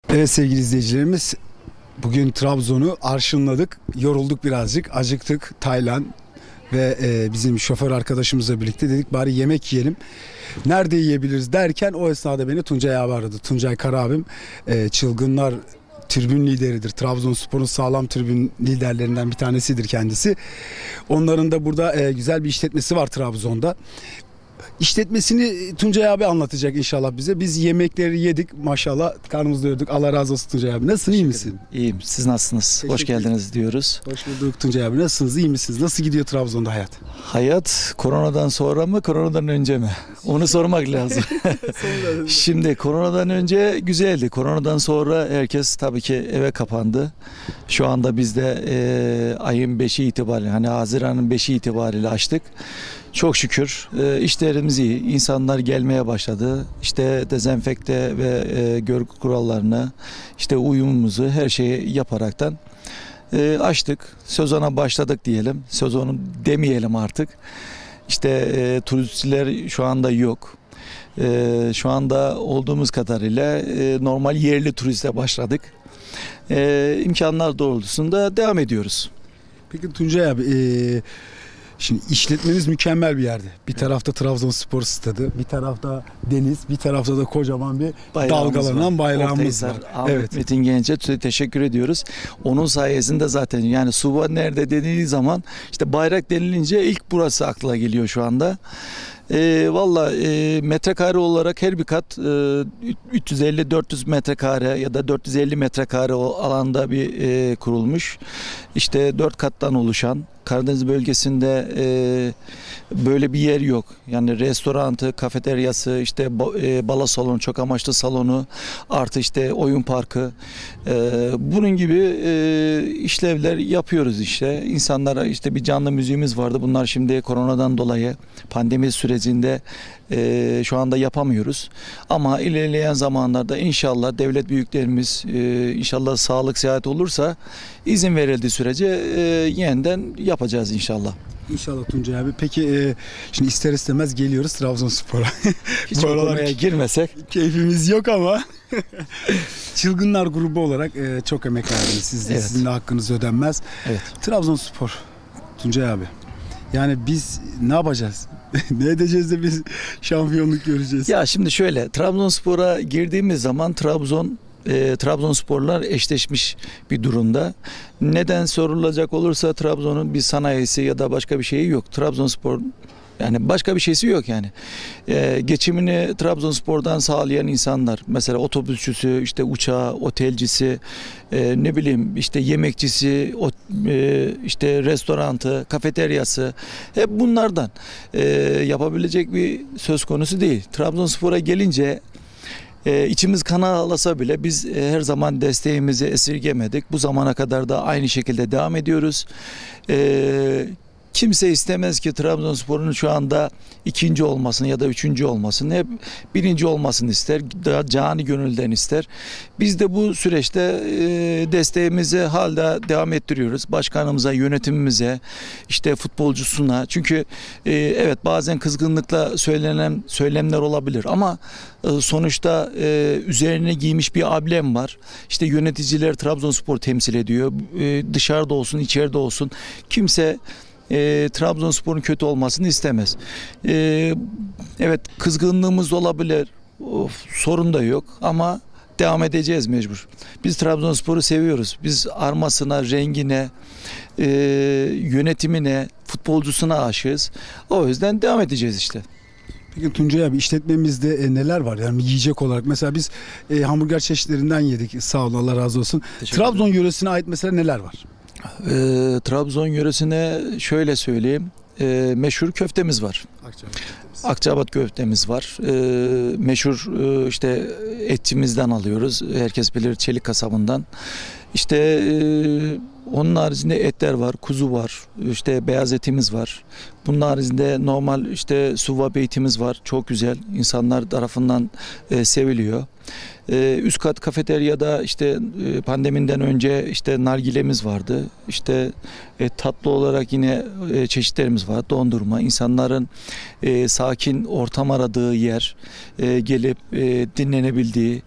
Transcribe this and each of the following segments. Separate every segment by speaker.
Speaker 1: Evet sevgili izleyicilerimiz, bugün Trabzon'u arşınladık, yorulduk birazcık, acıktık. Taylan ve bizim şoför arkadaşımızla birlikte dedik bari yemek yiyelim. Nerede yiyebiliriz derken o esnada beni Tuncay abi aradı. Tuncay Kara abim çılgınlar tribün lideridir. Trabzonspor'un sağlam tribün liderlerinden bir tanesidir kendisi. Onların da burada güzel bir işletmesi var Trabzon'da. İşletmesini Tuncay abi anlatacak inşallah bize. Biz yemekleri yedik maşallah, karnımızı doyurduk. Allah razı olsun Tuncay abi. Nasılsın, iyi misin?
Speaker 2: İyiyim. Siz nasılsınız? Hoş geldiniz diyoruz.
Speaker 1: Hoş bulduk Tuncay abi. Nasılsınız, iyi misiniz? Nasıl gidiyor Trabzon'da hayat?
Speaker 2: Hayat koronadan sonra mı, koronadan önce mi? Onu sormak lazım. Şimdi koronadan önce güzeldi. Koronadan sonra herkes tabii ki eve kapandı. Şu anda biz de ayın 5'i itibariyle, hani Haziran'ın 5'i itibariyle açtık. Çok şükür işlerimiz iyi. İnsanlar gelmeye başladı. İşte dezenfekte ve görgü kurallarını, işte uyumumuzu, her şeyi yaparaktan açtık. Sezona başladık diyelim. Sezonu demeyelim artık. İşte turistler şu anda yok. Şu anda olduğumuz kadarıyla normal yerli turiste başladık. İmkanlar doğrultusunda devam ediyoruz.
Speaker 1: Peki Tuncay abi, şimdi işletmeniz mükemmel bir yerde. Bir tarafta Trabzonspor stadı, bir tarafta deniz, bir tarafta da kocaman bir dalgalanan bayrağımız var.
Speaker 2: Evet. Metin Genç'e teşekkür ediyoruz. Onun sayesinde zaten, yani Suva nerede denildiği zaman işte bayrak denilince ilk burası akla geliyor şu anda. Valla metrekare olarak her bir kat 350-400 metrekare ya da 450 metrekare o alanda bir kurulmuş. İşte 4 kattan oluşan, Karadeniz bölgesinde böyle bir yer yok. Yani restorantı, kafeteryası, işte balo salonu, çok amaçlı salonu, artı işte oyun parkı, bunun gibi işlevler yapıyoruz işte. İnsanlara işte bir canlı müziğimiz vardı. Bunlar şimdi koronadan dolayı pandemi sürecinde şu anda yapamıyoruz. Ama ilerleyen zamanlarda inşallah devlet büyüklerimiz inşallah sağlık sıhhat olursa izin verildiği sürece yeniden yapacağız inşallah.
Speaker 1: İnşallah Tuncay abi. Peki şimdi ister istemez geliyoruz Trabzonspor'a.
Speaker 2: Hiç konuya girmesek.
Speaker 1: Keyfimiz yok ama Çılgınlar grubu olarak çok emek verdiniz. Siz de, evet. Sizin de hakkınız ödenmez.
Speaker 2: Evet.
Speaker 1: Trabzonspor, Tuncay abi. Yani biz ne yapacağız? Ne edeceğiz de biz şampiyonluk göreceğiz?
Speaker 2: Ya şimdi şöyle, Trabzonspor'a girdiğimiz zaman Trabzonsporlar eşleşmiş bir durumda. Neden sorulacak olursa Trabzon'un bir sanayisi ya da başka bir şeyi yok. Trabzonspor, yani başka bir şeysi yok yani. Geçimini Trabzonspor'dan sağlayan insanlar, mesela otobüsçüsü, işte uçağı, otelcisi, ne bileyim işte yemekçisi, işte restorantı, kafeteryası, hep bunlardan yapabilecek bir söz konusu değil. Trabzonspor'a gelince içimiz kana ağlasa bile biz her zaman desteğimizi esirgemedik. Bu zamana kadar da aynı şekilde devam ediyoruz. Kimse istemez ki Trabzonspor'un şu anda ikinci olmasını ya da üçüncü olmasını, hep birinci olmasını ister, daha cani gönülden ister. Biz de bu süreçte desteğimizi hala devam ettiriyoruz. Başkanımıza, yönetimimize, işte futbolcusuna. Çünkü evet, bazen kızgınlıkla söylenen söylemler olabilir ama sonuçta üzerine giymiş bir ablem var. İşte yöneticiler Trabzonspor temsil ediyor. Dışarıda olsun, içeride olsun. Kimse Trabzonspor'un kötü olmasını istemez. Evet, kızgınlığımız olabilir, sorun da yok ama devam edeceğiz mecbur. Biz Trabzonspor'u seviyoruz. Biz armasına, rengine, yönetimine, futbolcusuna aşığız. O yüzden devam edeceğiz işte.
Speaker 1: Peki Tuncay abi, işletmemizde neler var yani yiyecek olarak? Mesela biz hamburger çeşitlerinden yedik, sağ ol, Allah razı olsun. Trabzon yöresine ait mesela neler var?
Speaker 2: Trabzon yöresine şöyle söyleyeyim, meşhur köftemiz var. Akçaabat köftemiz var. Meşhur işte etçimizden alıyoruz. Herkes bilir, Çelik Kasabı'ndan. İşte onun haricinde etler var, kuzu var, işte beyaz etimiz var. Bunun haricinde normal işte suva beytimiz var. Çok güzel, insanlar tarafından seviliyor. Üst kat kafeteryada işte pandemiden önce işte nargilemiz vardı. İşte tatlı olarak yine çeşitlerimiz var. Dondurma, insanların sakin ortam aradığı yer, gelip dinlenebildiği,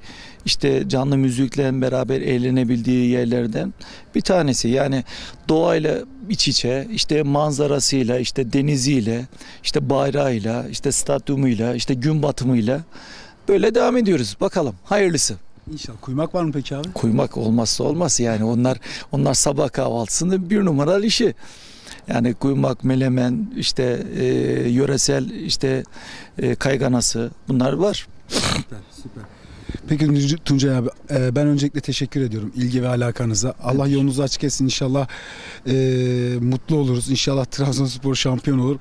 Speaker 2: işte canlı müzikle beraber eğlenebildiği yerlerden bir tanesi. Yani doğayla iç içe, işte manzarasıyla, işte deniziyle, işte bayrağıyla, işte stadyumuyla, işte gün batımıyla böyle devam ediyoruz. Bakalım hayırlısı.
Speaker 1: İnşallah. Kuymak var mı peki abi?
Speaker 2: Kuymak olmazsa olmaz yani onlar sabah kahvaltısının bir numaralı işi. Yani kuymak, melemen, işte yöresel işte kayganası bunlar var.
Speaker 1: Süper, süper. Peki Tuncay abi, ben öncelikle teşekkür ediyorum ilgi ve alakanıza. Allah yolunuzu açık etsin. İnşallah mutlu oluruz. İnşallah Trabzonspor şampiyon olur.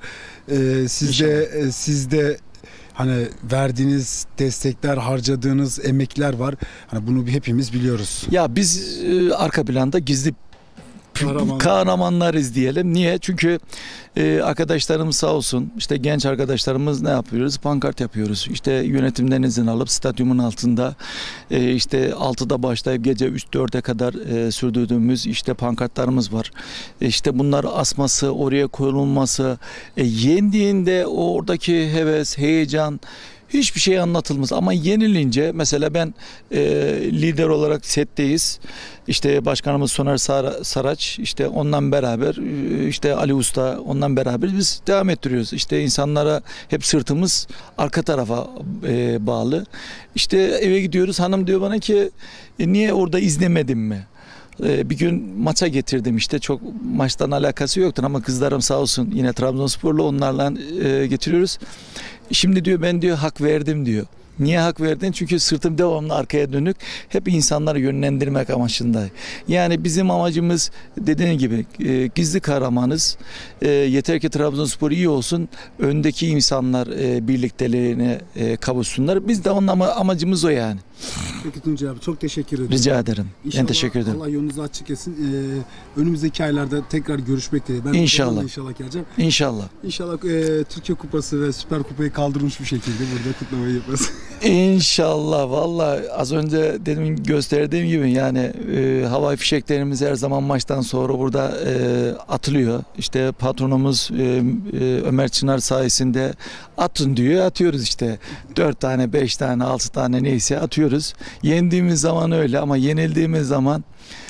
Speaker 1: Sizde hani verdiğiniz destekler, harcadığınız emekler var. Hani bunu hepimiz biliyoruz.
Speaker 2: Ya biz arka planda gizli
Speaker 1: Kahramanlar.
Speaker 2: kahramanlarız diyelim. Niye? Çünkü arkadaşlarımız sağ olsun, işte genç arkadaşlarımız ne yapıyoruz? Pankart yapıyoruz. İşte yönetimden izin alıp stadyumun altında işte 6'da başlayıp gece 3-4'e kadar sürdürdüğümüz işte pankartlarımız var. İşte bunlar asması, oraya koyulması, yendiğinde oradaki heves, heyecan hiçbir şey anlatılmaz ama yenilince mesela ben lider olarak setteyiz. İşte başkanımız Soner Saraç, işte ondan beraber işte Ali Usta, ondan beraber biz devam ettiriyoruz. İşte insanlara hep sırtımız arka tarafa bağlı. İşte eve gidiyoruz, hanım diyor bana ki niye orada izlemedin mi? Bir gün maça getirdim, işte çok maçtan alakası yoktur ama kızlarım sağ olsun yine Trabzonsporlu, onlarla getiriyoruz. Şimdi diyor ben diyor hak verdim diyor. Niye hak verdin? Çünkü sırtım devamlı arkaya dönük. Hep insanları yönlendirmek amaçında. Yani bizim amacımız dediğin gibi gizli kahramanız. Yeter ki Trabzonspor iyi olsun. Öndeki insanlar birlikteliğine kavuşsunlar. Biz de onun amacımız o yani.
Speaker 1: Peki Tuncay abi, çok teşekkür ederim.
Speaker 2: Rica ederim.
Speaker 1: İnşallah
Speaker 2: Ben teşekkür ederim.
Speaker 1: Allah yolunuzu açık etsin. Önümüzdeki aylarda tekrar görüşmek dileğiyle. Ben
Speaker 2: İnşallah.
Speaker 1: inşallah geleceğim.
Speaker 2: İnşallah.
Speaker 1: İnşallah Türkiye Kupası ve Süper Kupayı kaldırmış bir şekilde burada kutlamayı yaparız.
Speaker 2: İnşallah. Vallahi az önce dedim gösterdiğim gibi yani havai fişeklerimiz her zaman maçtan sonra burada atılıyor. İşte patronumuz Ömer Çınar sayesinde atın diyor, atıyoruz işte. 4 tane, 5 tane, 6 tane neyse atıyoruz. Yendiğimiz zaman öyle ama yenildiğimiz zaman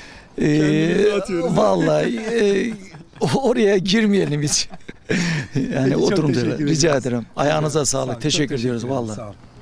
Speaker 2: vallahi oraya girmeyelim hiç. Yani
Speaker 1: Peki, çok
Speaker 2: oturum
Speaker 1: teşekkür ederim.
Speaker 2: rica ederim. Ayağınıza
Speaker 1: Sağ olun.
Speaker 2: sağlık.
Speaker 1: Çok
Speaker 2: Teşekkür ediyoruz
Speaker 1: ederim.
Speaker 2: vallahi.
Speaker 1: Sağ olun.